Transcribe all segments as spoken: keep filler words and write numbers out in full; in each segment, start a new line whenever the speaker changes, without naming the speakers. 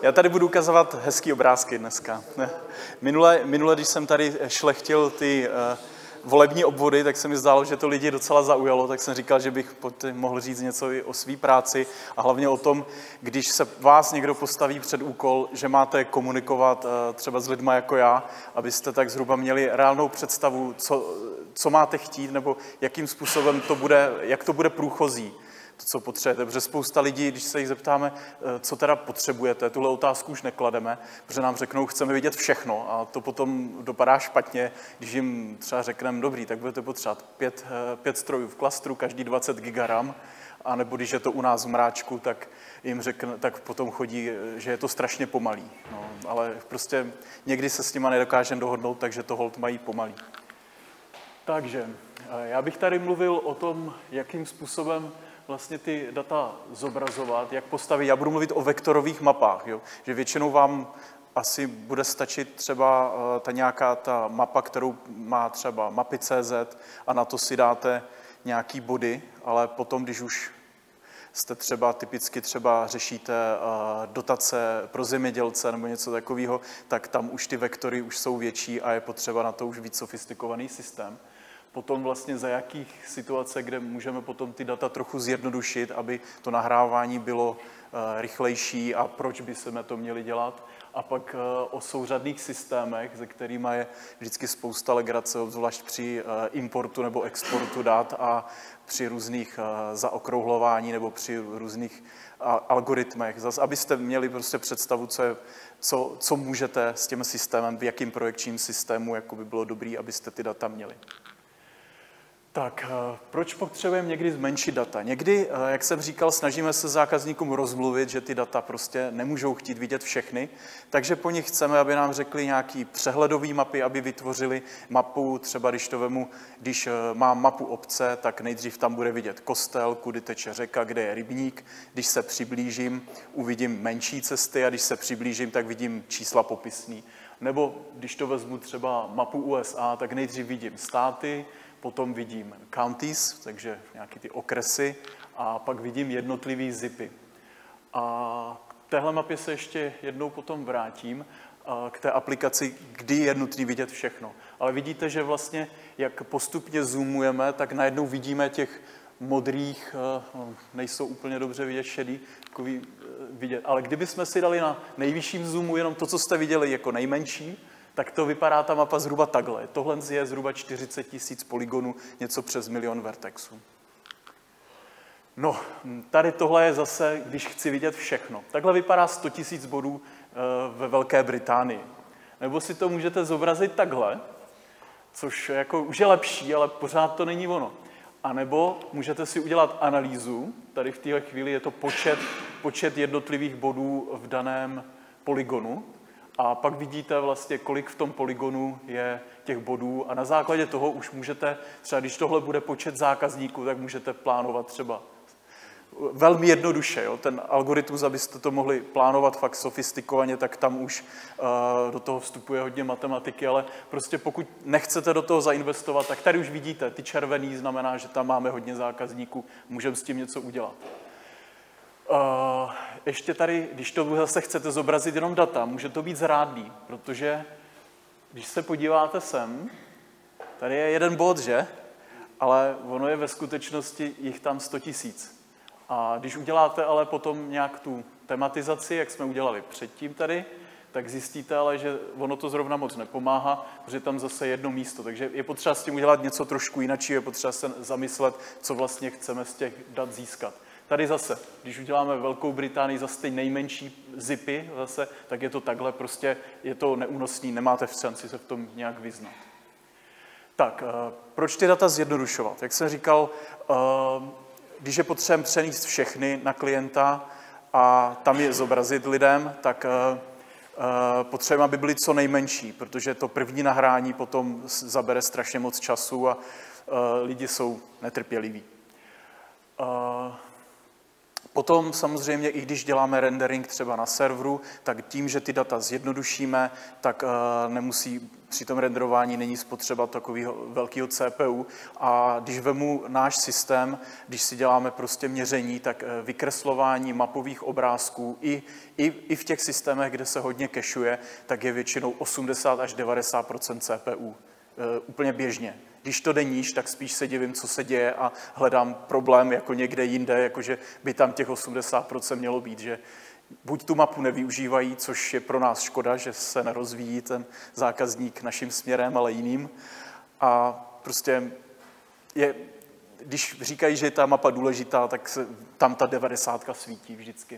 Já tady budu ukazovat hezký obrázky dneska. Minule, minule když jsem tady šlechtil ty uh, volební obvody, tak se mi zdálo, že to lidi docela zaujalo, tak jsem říkal, že bych mohl říct něco i o své práci a hlavně o tom, když se vás někdo postaví před úkol, že máte komunikovat uh, třeba s lidma jako já, abyste tak zhruba měli reálnou představu, co, co máte chtít, nebo jakým způsobem to bude, jak to bude průchozí. To, co potřebujete, protože spousta lidí, když se jich zeptáme, co teda potřebujete, tuhle otázku už neklademe, protože nám řeknou, chceme vidět všechno a to potom dopadá špatně, když jim třeba řekneme, dobrý, tak budete potřebovat pět, pět strojů v klastru, každý dvacet giga RAM, a nebo když je to u nás v Mráčku, tak jim řekne, tak potom chodí, že je to strašně pomalý. No, ale prostě někdy se s nima nedokážeme dohodnout, takže to holt mají pomalý. Takže já bych tady mluvil o tom, jakým způsobem vlastně ty data zobrazovat, jak postavit. Já budu mluvit o vektorových mapách, jo? Že většinou vám asi bude stačit třeba ta nějaká ta mapa, kterou má třeba mapy tečka cé zet a na to si dáte nějaký body, ale potom, když už jste třeba typicky třeba řešíte dotace pro zemědělce nebo něco takového, tak tam už ty vektory už jsou větší a je potřeba na to už víc sofistikovaný systém. Potom vlastně za jakých situace, kde můžeme potom ty data trochu zjednodušit, aby to nahrávání bylo uh, rychlejší a proč by jsme to měli dělat. A pak uh, o souřadných systémech, se kterými je vždycky spousta legrace, zvlášť při uh, importu nebo exportu dat a při různých uh, zaokrouhlování nebo při různých uh, algoritmech. Zas, abyste měli prostě představu, co, je, co, co můžete s tím systémem, v jakým projekčním systému jako by bylo dobré, abyste ty data měli. Tak, proč potřebujeme někdy zmenšit data? Někdy, jak jsem říkal, snažíme se zákazníkům rozmluvit, že ty data prostě nemůžou chtít vidět všechny, takže po nich chceme, aby nám řekli nějaký přehledový mapy, aby vytvořili mapu, třeba když to vemu, když mám mapu obce, tak nejdřív tam bude vidět kostel, kudy teče řeka, kde je rybník. Když se přiblížím, uvidím menší cesty a když se přiblížím, tak vidím čísla popisný. Nebo když to vezmu třeba mapu U S A, tak nejdřív vidím státy, potom vidím counties, takže nějaké ty okresy, a pak vidím jednotlivý zipy. A k téhle mapě se ještě jednou potom vrátím, k té aplikaci, kdy je nutné vidět všechno. Ale vidíte, že vlastně, jak postupně zoomujeme, tak najednou vidíme těch modrých, nejsou úplně dobře vidět, šedý, takový vidět. Ale kdybychom si dali na nejvyšším zoomu jenom to, co jste viděli jako nejmenší, tak to vypadá ta mapa zhruba takhle. Tohle je zhruba čtyřicet tisíc polygonů, něco přes milion vertexů. No, tady tohle je zase, když chci vidět všechno. Takhle vypadá sto tisíc bodů ve Velké Británii. Nebo si to můžete zobrazit takhle, což jako už je lepší, ale pořád to není ono. A nebo můžete si udělat analýzu, tady v téhle chvíli je to počet, počet jednotlivých bodů v daném polygonu, a pak vidíte vlastně, kolik v tom polygonu je těch bodů a na základě toho už můžete, třeba když tohle bude počet zákazníků, tak můžete plánovat třeba velmi jednoduše. Jo? Ten algoritmus, abyste to mohli plánovat fakt sofistikovaně, tak tam už uh, do toho vstupuje hodně matematiky, ale prostě pokud nechcete do toho zainvestovat, tak tady už vidíte, ty červený znamená, že tam máme hodně zákazníků, můžeme s tím něco udělat. Uh, ještě tady, když to zase chcete zobrazit jenom data, může to být zrádný, protože když se podíváte sem, tady je jeden bod, že? Ale ono je ve skutečnosti jich tam sto tisíc. A když uděláte ale potom nějak tu tematizaci, jak jsme udělali předtím tady, tak zjistíte ale, že ono to zrovna moc nepomáhá, protože je tam zase jedno místo. Takže je potřeba s tím udělat něco trošku jinak, je potřeba se zamyslet, co vlastně chceme z těch dat získat. Tady zase, když uděláme Velkou Británii zase ty nejmenší zipy, zase, tak je to takhle, prostě je to neúnosný, nemáte v šanci se v tom nějak vyznat. Tak, proč ty data zjednodušovat? Jak jsem říkal, když je potřeba přenést všechny na klienta a tam je zobrazit lidem, tak potřebujeme, aby byly co nejmenší, protože to první nahrání potom zabere strašně moc času a lidi jsou netrpěliví. Potom samozřejmě, i když děláme rendering třeba na serveru, tak tím, že ty data zjednodušíme, tak nemusí při tom renderování není spotřeba takového velkého C P U. A když vemu náš systém, když si děláme prostě měření, tak vykreslování mapových obrázků i, i, i v těch systémech, kde se hodně cacheuje, tak je většinou osmdesát až devadesát procent C P U. E, úplně běžně. Když to jde níž, tak spíš se divím, co se děje a hledám problém jako někde jinde, jakože by tam těch osmdesát procent mělo být, že buď tu mapu nevyužívají, což je pro nás škoda, že se nerozvíjí ten zákazník naším směrem, ale jiným. A prostě je, když říkají, že je ta mapa důležitá, tak se, tam ta devadesátka svítí vždycky.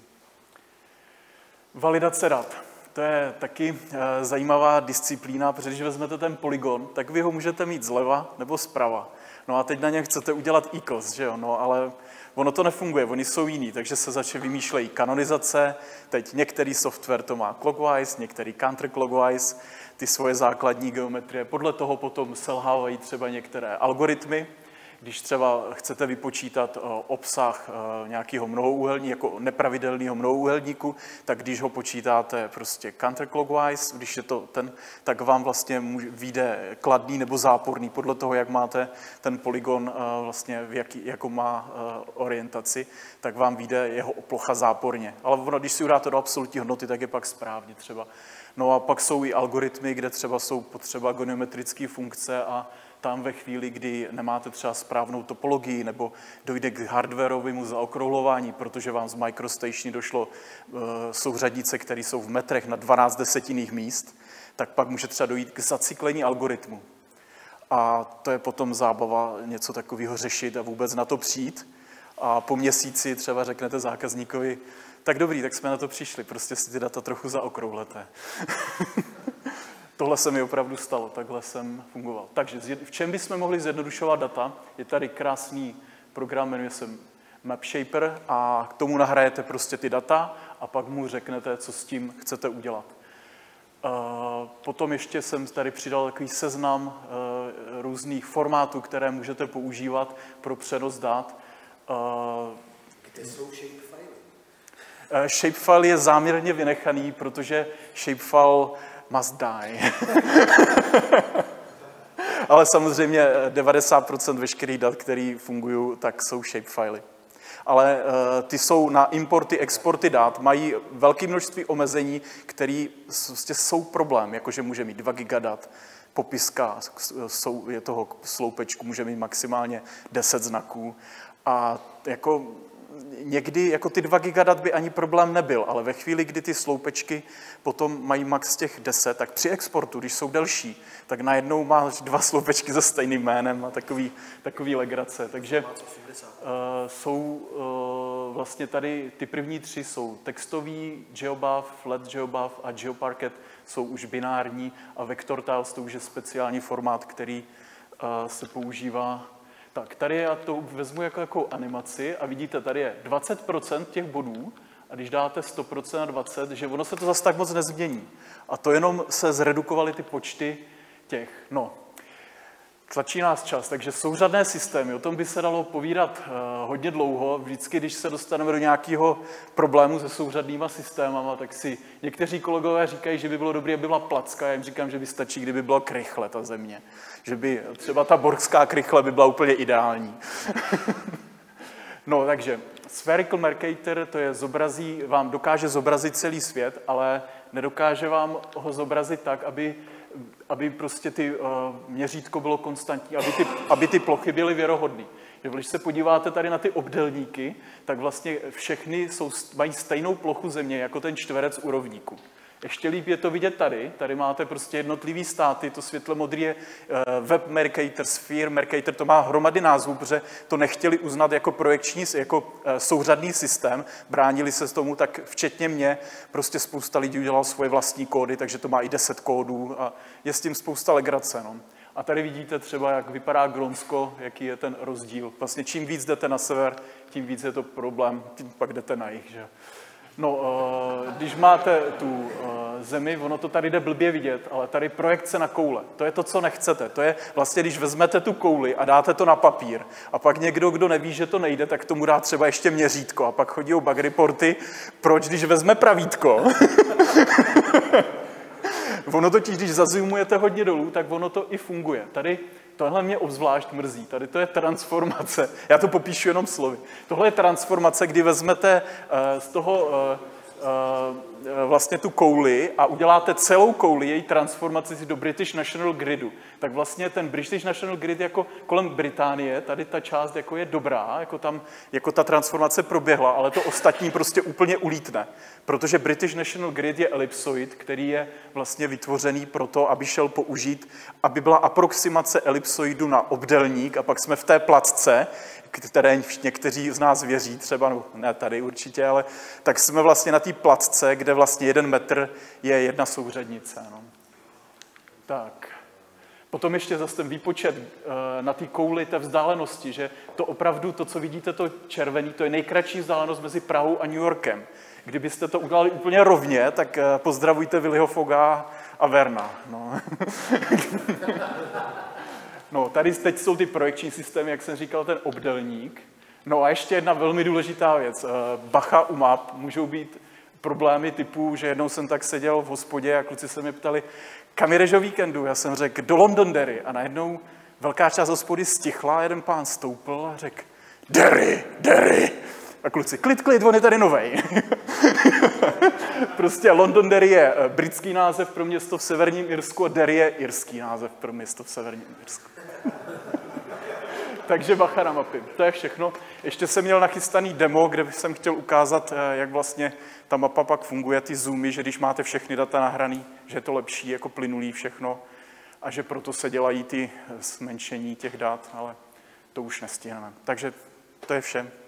Validace dat. To je taky e, zajímavá disciplína, protože když vezmete ten polygon, tak vy ho můžete mít zleva nebo zprava. No a teď na něm chcete udělat I C O S, že jo? No ale ono to nefunguje, oni jsou jiný, takže se začne vymýšlejí kanonizace. Teď některý software to má clockwise, některý counterclockwise, ty svoje základní geometrie. Podle toho potom selhávají třeba některé algoritmy. Když třeba chcete vypočítat obsah nějakého mnohoúhelníku, jako nepravidelného mnohoúhelníku, tak když ho počítáte prostě counterclockwise, když je to ten, tak vám vlastně vyjde kladný nebo záporný podle toho, jak máte ten polygon vlastně, v jaký, jakou má orientaci, tak vám vyjde jeho plocha záporně. Ale ono, když si udáte do absolutní hodnoty, tak je pak správně třeba. No a pak jsou i algoritmy, kde třeba jsou potřeba goniometrické funkce a tam ve chvíli, kdy nemáte třeba správnou topologii nebo dojde k hardwarovému zaokrouhlování, protože vám z MicroStation došlo uh, souřadnice, které jsou v metrech na dvanáct desetinných míst, tak pak může třeba dojít k zacyklení algoritmu. A to je potom zábava něco takového řešit a vůbec na to přijít. A po měsíci třeba řeknete zákazníkovi, tak dobrý, tak jsme na to přišli, prostě si ty data trochu zaokrouhlete. Tohle se mi opravdu stalo, takhle jsem fungoval. Takže v čem bychom mohli zjednodušovat data? Je tady krásný program, jmenuje se MapShaper a k tomu nahrajete prostě ty data a pak mu řeknete, co s tím chcete udělat. Potom ještě jsem tady přidal takový seznam různých formátů, které můžete používat pro přenos dat.
Kde jsou shapefile?
Shapefile je záměrně vynechaný, protože shapefile must die. Ale samozřejmě devadesát procent veškerých dat, které fungují, tak jsou shapefily. Ale uh, ty jsou na importy, exporty dat, mají velké množství omezení, které vlastně jsou problém, jakože může mít dva giga dat, popiska jsou, je toho sloupečku, může mít maximálně deset znaků. A jako někdy jako ty dva giga dat by ani problém nebyl, ale ve chvíli, kdy ty sloupečky potom mají max těch deset, tak při exportu, když jsou delší, tak najednou máš dva sloupečky se stejným jménem a takový, takový legrace. Takže uh, jsou uh, vlastně tady, ty první tři jsou textový, GeoBuff, Flat GeoBuff a GeoParquet jsou už binární a Vector Tiles to už je speciální formát, který uh, se používá. Tak, tady já to vezmu jako, jako animaci a vidíte, tady je dvacet procent těch bodů a když dáte sto procent na dvacet, že ono se to zase tak moc nezmění. A to jenom se zredukovaly ty počty těch. No, tlačí nás čas, takže souřadné systémy, o tom by se dalo povídat uh, hodně dlouho. Vždycky, když se dostaneme do nějakého problému se souřadnýma systémama, tak si někteří kolegové říkají, že by bylo dobré, aby byla placka. Já jim říkám, že by stačí, kdyby byla krychle ta země. Že by třeba ta borská krychle by byla úplně ideální. No, takže Spherical Mercator, to je zobrazí, vám dokáže zobrazit celý svět, ale nedokáže vám ho zobrazit tak, aby aby prostě ty uh, měřítko bylo konstantní, aby ty, aby ty plochy byly věrohodné. Když se podíváte tady na ty obdélníky, tak vlastně všechny jsou, mají stejnou plochu země jako ten čtverec u rovníku. Ještě líp je to vidět tady. Tady máte prostě jednotlivý státy, to světle modrý je uh, Web Mercator, Sphere Mercator, to má hromady názvů, protože to nechtěli uznat jako projekční, jako uh, souřadný systém, bránili se tomu, tak včetně mě, prostě spousta lidí udělal svoje vlastní kódy, takže to má i deset kódů a je s tím spousta legrace. No. A tady vidíte třeba, jak vypadá Grónsko, jaký je ten rozdíl. Vlastně čím víc jdete na sever, tím víc je to problém, tím pak jdete na jih, že? No, když máte tu zemi, ono to tady jde blbě vidět, ale tady projekce na koule, to je to, co nechcete. To je vlastně, když vezmete tu kouli a dáte to na papír a pak někdo, kdo neví, že to nejde, tak tomu dá třeba ještě měřítko a pak chodí bug reporty, proč, když vezme pravítko. Ono totiž, když zazoomujete hodně dolů, tak ono to i funguje. Tady tohle mě obzvlášť mrzí. Tady to je transformace. Já to popíšu jenom slovy. Tohle je transformace, kdy vezmete uh, z toho uh, uh, vlastně tu kouli a uděláte celou kouli, její transformaci do British National Gridu. Tak vlastně ten British National Grid jako kolem Británie, tady ta část jako je dobrá, jako tam jako ta transformace proběhla, ale to ostatní prostě úplně ulítne. Protože British National Grid je elipsoid, který je vlastně vytvořený proto, aby šel použít, aby byla aproximace elipsoidu na obdélník a pak jsme v té placce, které někteří z nás věří, třeba, no, ne tady určitě, ale tak jsme vlastně na té placce, kde vlastně jeden metr je jedna souřadnice. No. Tak. Potom ještě zase ten výpočet na té kouli té vzdálenosti, že to opravdu, to, co vidíte, to červený, to je nejkratší vzdálenost mezi Prahou a New Yorkem. Kdybyste to udělali úplně rovně, tak pozdravujte Willyho Fogga a Verna. No. No, tady teď jsou ty projekční systémy, jak jsem říkal, ten obdélník. No a ještě jedna velmi důležitá věc. Bacha u map můžou být problémy typu, že jednou jsem tak seděl v hospodě a kluci se mě ptali, kam jdeš o víkendu? Já jsem řekl, do Londonderry. A najednou velká část hospody stichla, jeden pán stoupl a řekl, Derry, Derry. A kluci, klid, klid, on je tady novej. Prostě Londonderry je britský název pro město v severním Irsku a Derry je irský název pro město v severním Irsku. Takže bacha na mapy. To je všechno. Ještě jsem měl nachystaný demo, kde jsem chtěl ukázat, jak vlastně ta mapa pak funguje, ty zoomy, že když máte všechny data nahraný, že je to lepší, jako plynulý všechno a že proto se dělají ty zmenšení těch dat, ale to už nestihneme. Takže to je vše.